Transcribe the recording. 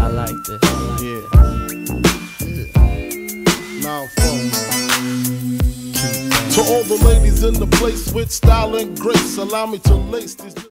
like this. Yeah. Now, to all the ladies in the place with style and grace, allow me to lace these.